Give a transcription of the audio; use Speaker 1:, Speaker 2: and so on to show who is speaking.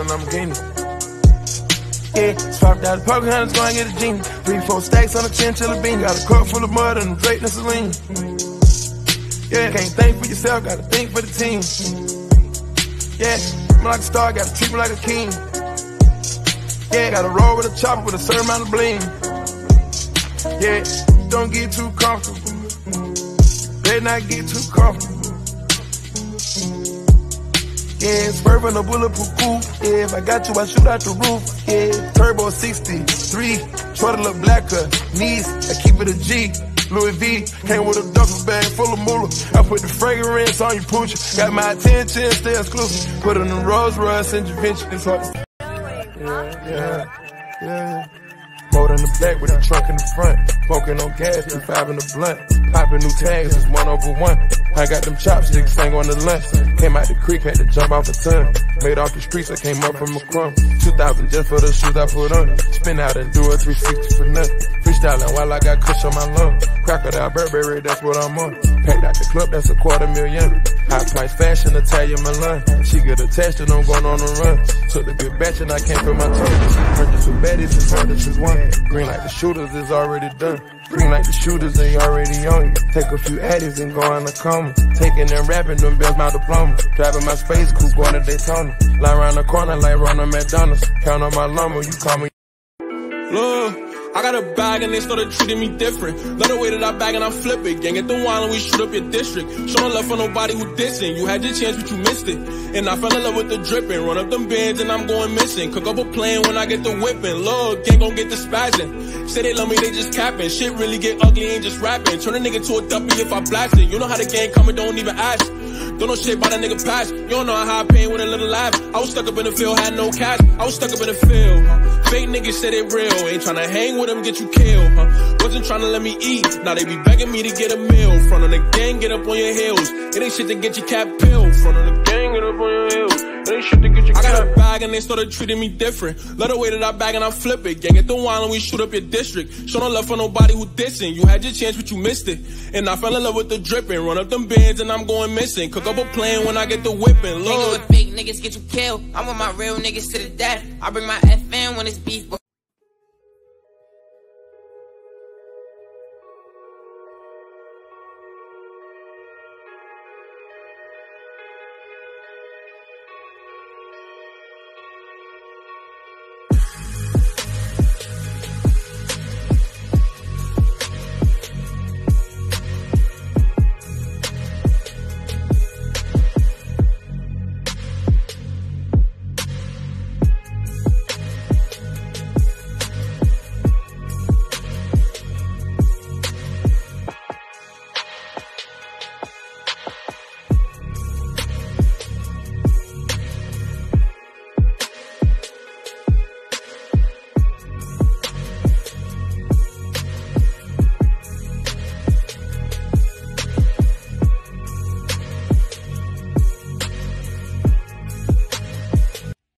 Speaker 1: in Lamborghini. Yeah, swapped out the poker hunters, go and get a genie. 3-4 stacks on a chinchilla bean. Got a cup full of mud and a Drake and Celine. Yeah, can't think for yourself, gotta think for the team. Yeah, I'm like a star, gotta treat me like a king. Yeah, gotta roll with a chopper with a certain amount of bling. Yeah, don't get too comfortable. Better not get too comfortable. Yeah, swerving a bulletproof coupe. Yeah, if I got you, I shoot out the roof. Yeah, turbo 63, short a little blacker. Knees, I keep it a G. Louis V, came with a duffel bag full of moolah. I put the fragrance on your pooch. Got my attention, stay exclusive. Put in the Rolls Royce and Javinci. It's hard. Yeah. Motor in the back with the trunk in the front. Smoking on gas, 2.5 in the blunt. Popping new tags, it's 1/1. I got them chopsticks, ain't going to lunch. Came out the creek, had to jump off a ton. Made off the streets, I came up from a crumb. 2,000 just for the shoes I put on. Spin out and do a 360 for nothing. Freestyling while I got kush on my lung. Crocodile Burberry, that's what I'm on. Packed out the club, that's $250,000. High price fashion, Italian Milan. She get attached and I'm going on the run. Took the good batch and I can't feel my tongue. Purchase with baddies and heard that she's one. Green like the shooters is already done. Green like the shooters, they already on you. Take a few addies and go on a coma. Taking and rapping them bills, my diploma. Driving my space coupe, going to Daytona. Lie around the corner like Ronald McDonald's. Count on my lumber, you call me.
Speaker 2: Look, I got a bag and they started treating me different. Let the way that I bag and I flip it. Gang, get the wine and we shoot up your district. Show no love for nobody who dissing. You had your chance but you missed it. And I fell in love with the dripping. Run up them bins and I'm going missing. Cook up a plane when I get the whipping. Look, gang gon' get the spazzing. Say they love me, they just capping. Shit really get ugly, ain't just rapping. Turn a nigga to a duppy if I blast it. You know how the gang coming, don't even ask. Don't know shit about a nigga past. You don't know how I pain with a little laugh. I was stuck up in the field, had no cash. I was stuck up in the field. Fake niggas said it real. Ain't tryna hang with them, get you killed. Wasn't tryna let me eat. Now they be begging me to get a meal. Front of the gang, get up on your heels. It ain't shit to get your cap peeled. Front of the gang, get up on your heels. It ain't shit to get your cap. I got a bag and they started treating me different. Let the way that I bag and I flip it. Gang, get the wine and we shoot up your district. Show no love for nobody who dissing. You had your chance but you missed it. And I fell in love with the dripping. Run up them bins and I'm going missing. Cook up a plane when I get the whipping.
Speaker 3: Hanging with fake niggas get you killed. I'm with my real niggas to the death. I bring my FN when it's beef.